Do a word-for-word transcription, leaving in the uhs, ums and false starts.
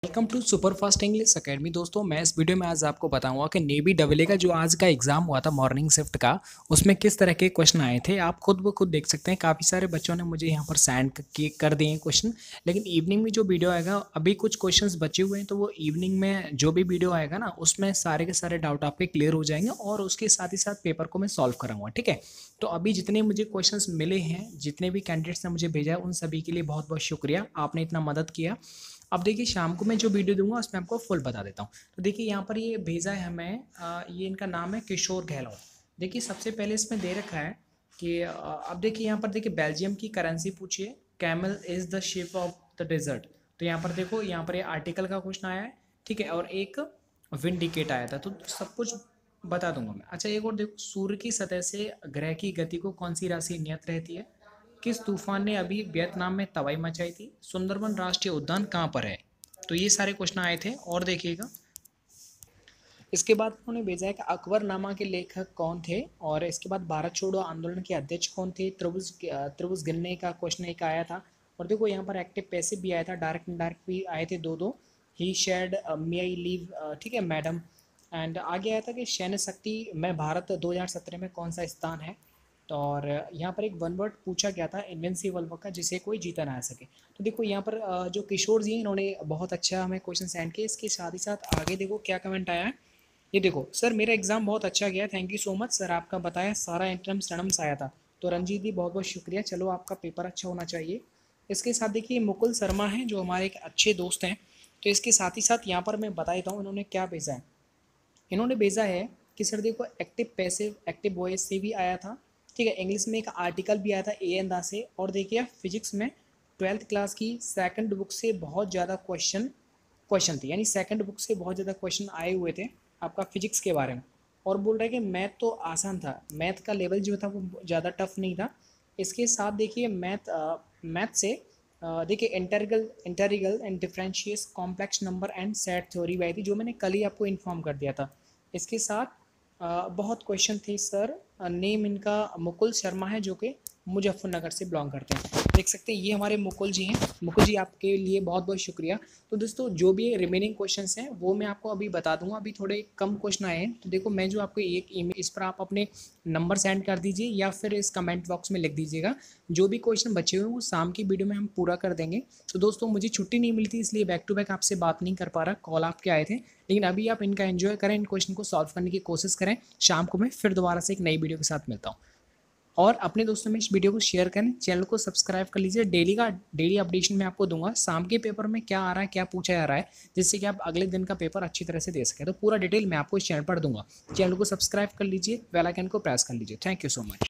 Welcome to super fast English academy. दोस्तों, मैं इस वीडियो में आज आपको बताऊंगा कि नेवी डबल का जो आज का एग्जाम हुआ था मॉर्निंग शिफ्ट का, उसमें किस तरह के क्वेश्चन आए थे। आप खुद ब खुद देख सकते हैं, काफ़ी सारे बच्चों ने मुझे यहाँ पर सेंड कर दिए हैं क्वेश्चन। लेकिन इवनिंग में जो वीडियो आएगा, अभी कुछ क्वेश्चंस बचे हुए हैं, तो वो इवनिंग में जो भी वीडियो आएगा ना, उसमें सारे के सारे डाउट आपके क्लियर हो जाएंगे और उसके साथ ही साथ पेपर को मैं सॉल्व कराऊंगा। ठीक है, तो अभी जितने मुझे क्वेश्चंस मिले हैं, जितने भी कैंडिडेट्स ने मुझे भेजा है, उन सभी के लिए बहुत बहुत शुक्रिया, आपने इतना मदद किया। अब देखिए, शाम को मैं जो वीडियो दूंगा उसमें आपको फुल बता देता हूँ। तो देखिए, यहाँ पर ये भेजा है हमें, आ, ये इनका नाम है किशोर गहलोत। देखिए, सबसे पहले इसमें दे रखा है कि आ, अब देखिए यहाँ पर देखिए बेल्जियम की करेंसी पूछिए, camel is the shape of the desert. तो यहाँ पर देखो, यहाँ पर ये आर्टिकल का क्वेश्चन आया है। ठीक है, और एक विंडिकेट आया था, तो सब कुछ बता दूंगा मैं। अच्छा, एक और देखो, सूर्य की सतह से ग्रह की गति को कौन सी राशि नियत रहती है? किस तूफान ने अभी वियतनाम में तबाही मचाई थी? सुंदरबन राष्ट्रीय उद्यान कहाँ पर है? तो ये सारे क्वेश्चन आए थे। और देखिएगा, इसके बाद उन्होंने भेजा है कि अकबरनामा के लेखक कौन थे, और इसके बाद भारत छोड़ो आंदोलन के अध्यक्ष कौन थे? त्रिभुज त्रिभुज गिनने का क्वेश्चन एक आया था। और देखो, यहाँ पर एक्टिव पैसिव भी आया था, डायरेक्ट इनडायरेक्ट भी आए थे दो दो। ही शेड मे आई लीव, ठीक है मैडम। एंड आगे आया था कि सैन्य शक्ति में भारत दो हज़ार सत्रह में कौन सा स्थान है? तो और यहाँ पर एक वन वर्ड पूछा गया था इन्वेंसिबल का, जिसे कोई जीता ना सके। तो देखो, यहाँ पर अ, जो किशोर जी हैं, इन्होंने बहुत अच्छा हमें क्वेश्चन सेंड किए। इसके साथ ही साथ आगे देखो क्या कमेंट आया है। ये देखो, सर मेरा एग्जाम बहुत अच्छा गया, thank you so much sir, आपका बताया सारा एंट्रम्स टर्म्स आया था। तो रंजीत जी, बहुत बहुत शुक्रिया, चलो आपका पेपर अच्छा होना चाहिए। इसके साथ देखिए, मुकुल शर्मा हैं, जो हमारे एक अच्छे दोस्त हैं। तो इसके साथ ही साथ यहाँ पर मैं बता देता हूँ इन्होंने क्या भेजा है। इन्होंने भेजा है कि सर देखो, एक्टिव पैसिव एक्टिव वॉइस से भी आया था। ठीक है, इंग्लिश में एक आर्टिकल भी आया था ए एन दा से। और देखिए, फिजिक्स में ट्वेल्थ क्लास की सेकंड बुक से बहुत ज़्यादा क्वेश्चन क्वेश्चन थे, यानी सेकंड बुक से बहुत ज़्यादा क्वेश्चन आए हुए थे आपका फिजिक्स के बारे में। और बोल रहे हैं कि मैथ तो आसान था, मैथ का लेवल जो था वो ज़्यादा टफ नहीं था। इसके साथ देखिए, मैथ मैथ से अ, देखिए integral integral and differentials complex number and set theory भी आई थी, जो मैंने कल ही आपको इन्फॉर्म कर दिया था। इसके साथ अ, बहुत क्वेश्चन थे सर। नेम इनका मुकुल शर्मा है, जो कि मुजफ्फरनगर से बिलोंग करते हैं। देख सकते हैं, ये हमारे मुकुल जी हैं। मुकुल जी, आपके लिए बहुत बहुत शुक्रिया। तो दोस्तों, जो भी रिमेनिंग क्वेश्चंस हैं वो मैं आपको अभी बता दूंगा। अभी थोड़े कम क्वेश्चन आए हैं, तो देखो, मैं जो आपको एक ईमेल, इस पर आप अपने नंबर सेंड कर दीजिए या फिर इस कमेंट बॉक्स में लिख दीजिएगा। जो भी क्वेश्चन बचे हुए हैं वो शाम की वीडियो में हम पूरा कर देंगे। तो दोस्तों, मुझे छुट्टी नहीं मिलती, इसलिए बैक टू बैक आपसे बात नहीं कर पा रहा, कॉल आपके आए थे। लेकिन अभी आप इनका एंजॉय करें, इन क्वेश्चन को सॉल्व करने की कोशिश करें। शाम को मैं फिर दोबारा से एक नई वीडियो के साथ मिलता हूँ। और अपने दोस्तों में इस वीडियो को शेयर करें, चैनल को सब्सक्राइब कर लीजिए। डेली का डेली अपडेशन मैं आपको दूंगा, शाम के पेपर में क्या आ रहा है, क्या पूछा जा रहा है, जिससे कि आप अगले दिन का पेपर अच्छी तरह से दे सकें। तो पूरा डिटेल मैं आपको इस चैनल पर दूंगा। चैनल को सब्सक्राइब कर लीजिए, बेल आइकन को प्रेस कर लीजिए। Thank you so much.